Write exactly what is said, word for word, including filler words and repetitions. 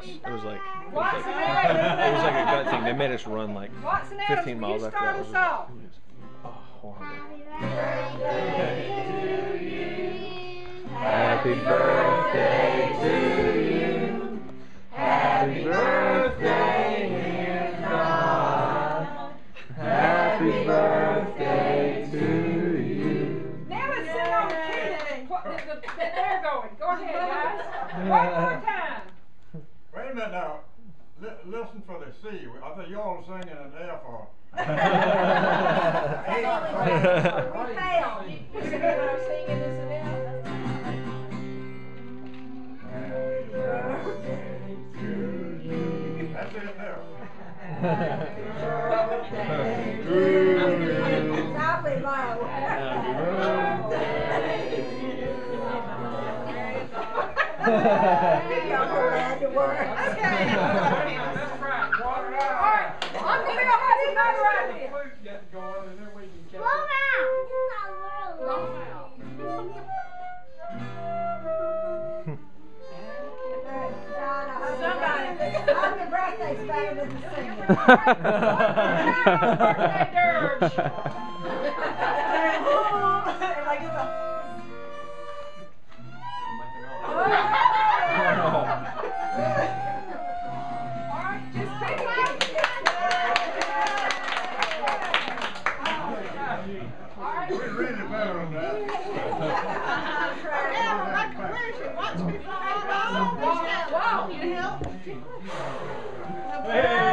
us. It was like it was like, it was like a gut thing. They made us run like fifteen miles after that. It was just, oh, horrible. Happy birthday to you. Happy birthday, dear John. Happy birthday to you. Now let's sing on the key that they're going. Go ahead, guys. One more time. Wait a minute now. L listen for the C. I thought you all were singing an F or. We failed. You said I was singing this and that. That's it there. Softly low. Y'all go glad to work. Okay. Alright, Uncle Bill has another idea. Blow out. Blow out. Somebody, I'm the birthday spider with the singer. Birthday dirge. Like it's a. Alright, just take it. Alright. We're really better on that. Wow. Hey!